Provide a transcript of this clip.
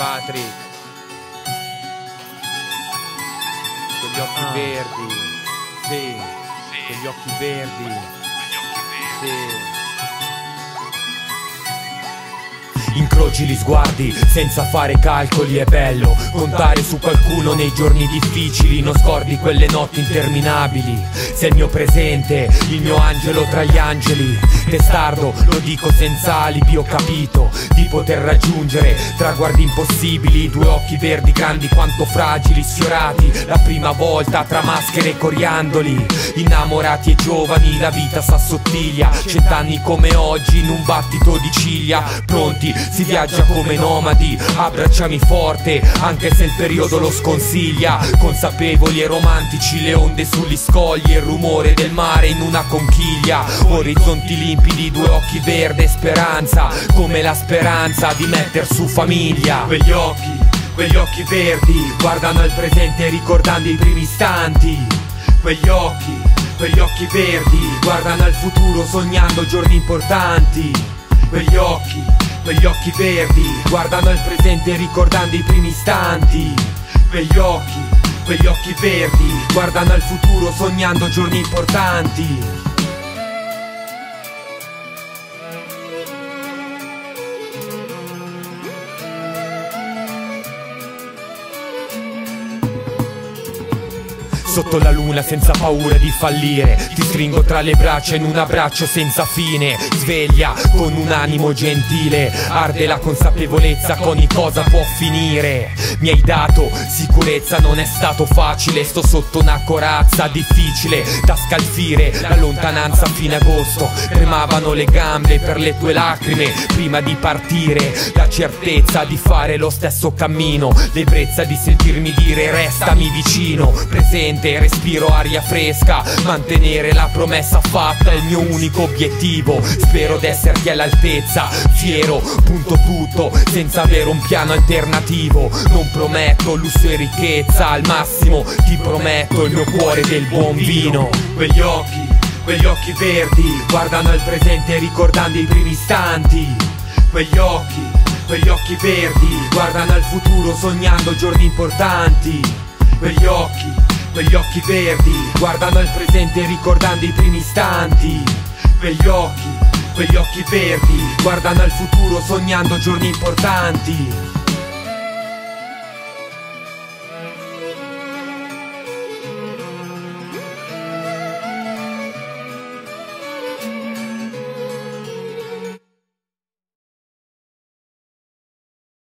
Patrick, con gli occhi verdi, sì, con gli occhi verdi, sì. Incroci gli sguardi senza fare calcoli, è bello contare su qualcuno nei giorni difficili. Non scordi quelle notti interminabili, sei il mio presente, il mio angelo tra gli angeli. Testardo, lo dico senza alibi, ho capito di poter raggiungere traguardi impossibili. Due occhi verdi grandi quanto fragili, sfiorati la prima volta tra maschere e coriandoli. Innamorati e giovani, la vita s'assottiglia, 100 anni come oggi in un battito di ciglia. Pronti, si viaggia come nomadi, abbracciami forte anche se il periodo lo sconsiglia. Consapevoli e romantici, le onde sugli scogli e il rumore del mare in una conchiglia. Orizzonti limpidi, due occhi verde, speranza, come la speranza di metter su famiglia. Quegli occhi verdi guardano al presente ricordando i primi istanti. Quegli occhi verdi guardano al futuro sognando giorni importanti. Quegli occhi verdi guardano al presente ricordando i primi istanti. Quegli occhi verdi guardano al futuro sognando giorni importanti. Sotto la luna senza paura di fallire, ti stringo tra le braccia in un abbraccio senza fine. Sveglia con un animo gentile, arde la consapevolezza che ogni cosa può finire. Mi hai dato sicurezza, non è stato facile, sto sotto una corazza difficile da scalfire. La lontananza a fine agosto, tremavano le gambe per le tue lacrime prima di partire. La certezza di fare lo stesso cammino, l'ebbrezza di sentirmi dire restami vicino. Presente, respiro aria fresca, mantenere la promessa fatta è il mio unico obiettivo. Spero d'esserti all'altezza, fiero, punto tutto senza avere un piano alternativo. Non prometto lusso e ricchezza, al massimo ti prometto il mio cuore del buon vino. Quegli occhi verdi guardano al presente ricordando i primi istanti. Quegli occhi verdi guardano al futuro sognando giorni importanti. Quegli occhi verdi guardano al presente ricordando i primi istanti. Quegli occhi verdi guardano al futuro sognando giorni importanti.